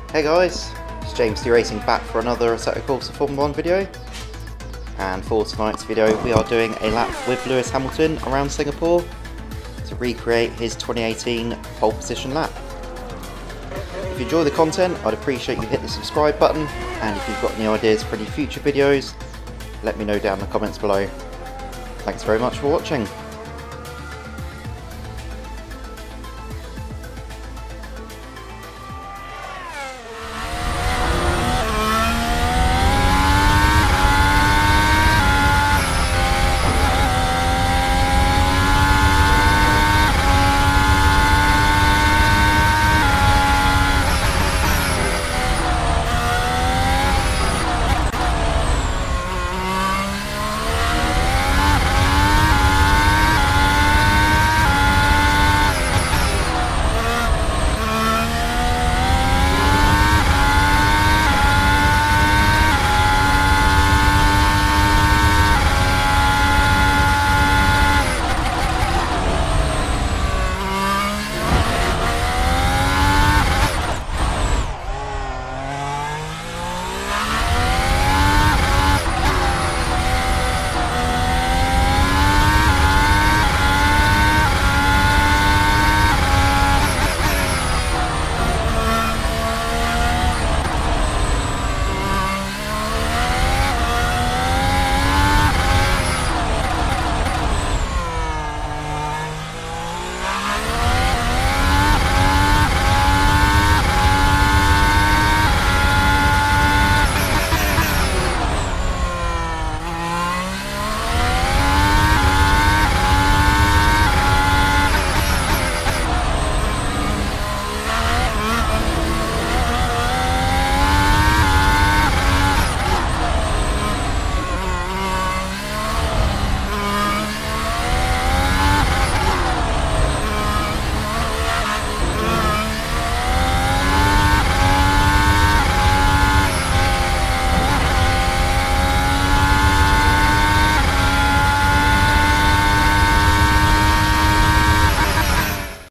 Hey guys, it's James D Racing back for another Assetto Corsa Formula 1 video, and for tonight's video we are doing a lap with Lewis Hamilton around Singapore to recreate his 2018 pole position lap. If you enjoy the content, I'd appreciate you hit the subscribe button, and if you've got any ideas for any future videos, let me know down in the comments below. Thanks very much for watching.